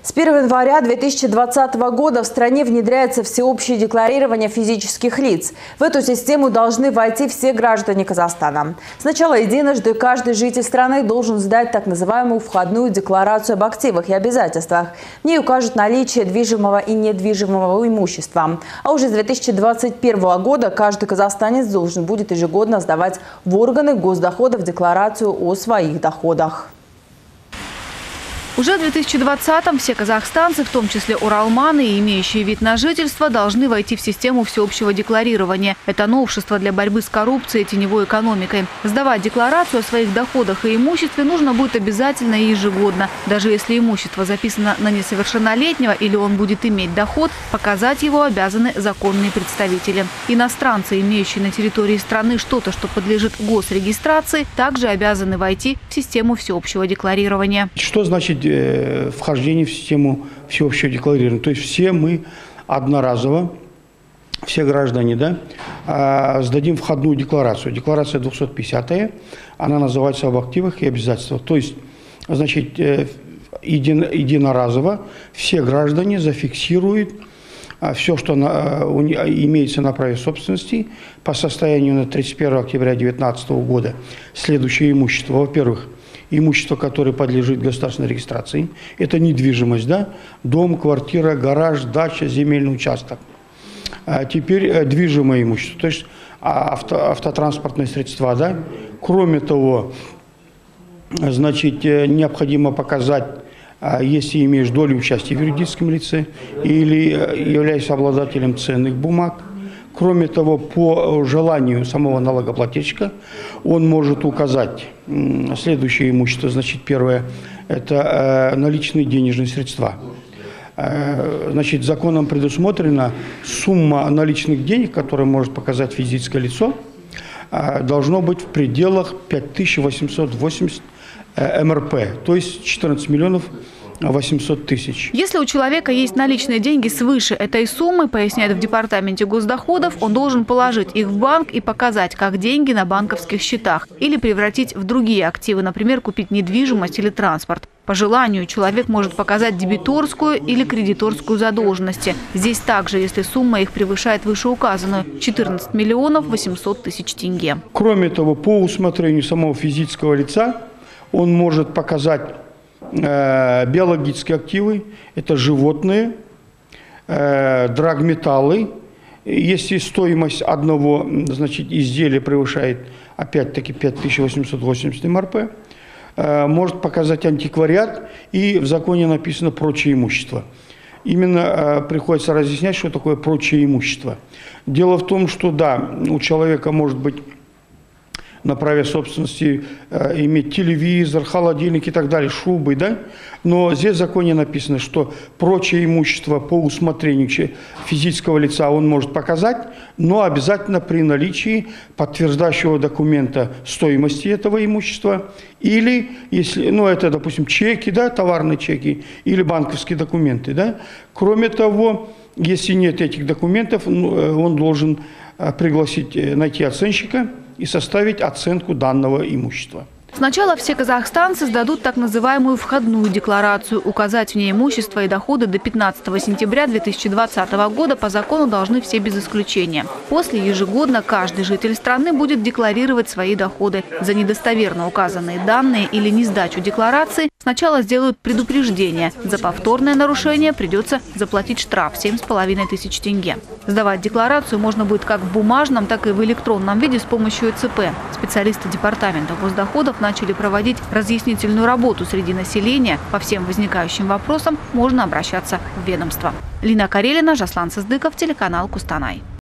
С 1 января 2020 года в стране внедряется всеобщее декларирование физических лиц. В эту систему должны войти все граждане Казахстана. Сначала единожды каждый житель страны должен сдать так называемую входную декларацию об активах и обязательствах. В ней укажут наличие движимого и недвижимого имущества. А уже с 2021 года каждый казахстанец должен будет ежегодно сдавать в органы госдоходов декларацию о своих доходах. Уже в 2020-м все казахстанцы, в том числе уралманы, имеющие вид на жительство, должны войти в систему всеобщего декларирования. Это новшество для борьбы с коррупцией и теневой экономикой. Сдавать декларацию о своих доходах и имуществе нужно будет обязательно и ежегодно. Даже если имущество записано на несовершеннолетнего или он будет иметь доход, показать его обязаны законные представители. Иностранцы, имеющие на территории страны что-то, что подлежит госрегистрации, также обязаны войти в систему всеобщего декларирования. Что значит вхождение в систему всеобщего декларирования? То есть все мы одноразово, все граждане, сдадим входную декларацию. Декларация 250-я, она называется об активах и обязательствах. То есть, значит, единоразово все граждане зафиксируют все, что имеется на праве собственности по состоянию на 31 октября 2019 года. Следующее имущество. Во-первых, имущество, которое подлежит государственной регистрации. Это недвижимость, дом, квартира, гараж, дача, земельный участок. Теперь движимое имущество, то есть автотранспортные средства, Кроме того, значит, необходимо показать, если имеешь долю участия в юридическом лице или являешься обладателем ценных бумаг. Кроме того, по желанию самого налогоплательщика он может указать следующее имущество. Значит, первое – это наличные денежные средства. Значит, законом предусмотрена сумма наличных денег, которую может показать физическое лицо, должно быть в пределах 5880 МРП, то есть 14 миллионов 800 тысяч. Если у человека есть наличные деньги свыше этой суммы, поясняют в департаменте госдоходов, он должен положить их в банк и показать, как деньги на банковских счетах, или превратить в другие активы, например, купить недвижимость или транспорт. По желанию человек может показать дебиторскую или кредиторскую задолженности. Здесь также, если сумма их превышает вышеуказанную – 14 миллионов 800 тысяч тенге. Кроме того, по усмотрению самого физического лица он может показать биологические активы, это животные, драгметаллы. Если стоимость одного, значит, изделия превышает опять-таки 5880 МРП, может показать антиквариат, и в законе написано прочее имущество. Именно приходится разъяснять, что такое прочее имущество. Дело в том, что у человека может быть на праве собственности иметь телевизор, холодильник и так далее, шубы, но здесь в законе написано, что прочее имущество по усмотрению физического лица он может показать, но обязательно при наличии подтверждающего документа стоимости этого имущества, или, если, это, допустим, чеки, товарные чеки, или банковские документы, Кроме того, если нет этих документов, он должен найти оценщика и составить оценку данного имущества. Сначала все казахстанцы сдадут так называемую входную декларацию. Указать в ней имущество и доходы до 15 сентября 2020 года по закону должны все без исключения. После ежегодно каждый житель страны будет декларировать свои доходы. За недостоверно указанные данные или несдачу декларации сначала сделают предупреждение. За повторное нарушение придется заплатить штраф 7,5 тысяч тенге. Сдавать декларацию можно будет как в бумажном, так и в электронном виде с помощью ЭЦП. Специалисты департамента госдоходов начали проводить разъяснительную работу среди населения. По всем возникающим вопросам можно обращаться в ведомство. Лина Карелина, Жаслан Сыздыков, телеканал Кустанай.